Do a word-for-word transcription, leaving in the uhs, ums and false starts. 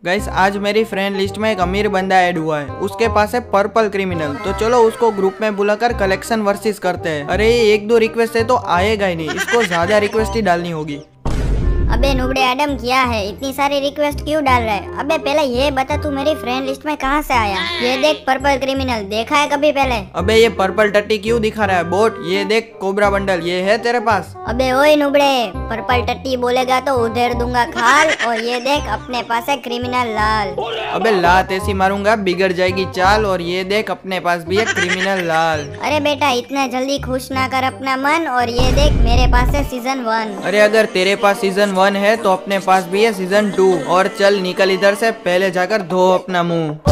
Guys आज मेरी friend list में एक अमीर बंदा ऐड हुआ है, उसके पास है पर्पल क्रिमिनल। तो चलो उसको ग्रुप में बुलाकर कलेक्शन वर्सेस करते हैं। अरे एक दो रिक्वेस्ट है तो आएगा ही नहीं, इसको ज्यादा रिक्वेस्ट ही डालनी होगी। अबे नुबड़े एडम क्या है, इतनी सारी रिक्वेस्ट क्यों डाल रहा है? अबे पहले ये बता तू मेरी फ्रेंड लिस्ट में कहाँ से आया? ये देख पर्पल क्रिमिनल, देखा है कभी पहले? अबे ये पर्पल टट्टी क्यों दिखा रहा है बोट? ये देख कोबरा बंडल, ये है तेरे पास? अबे ओए नुबड़े, पर्पल टट्टी बोलेगा तो उधेड़ दूंगा खाल। और ये देख अपने पास है क्रिमिनल लाल। अबे लात ऐसी मारूंगा बिगड़ जाएगी चाल। और ये देख अपने पास भी है क्रिमिनल लाल। अरे बेटा इतना जल्दी खुश ना कर अपना मन। और ये देख मेरे पास है सीजन वन। अरे अगर तेरे पास सीजन वन है तो अपने पास भी है सीजन टू। और चल निकल इधर से, पहले जाकर धो अपना मुंह।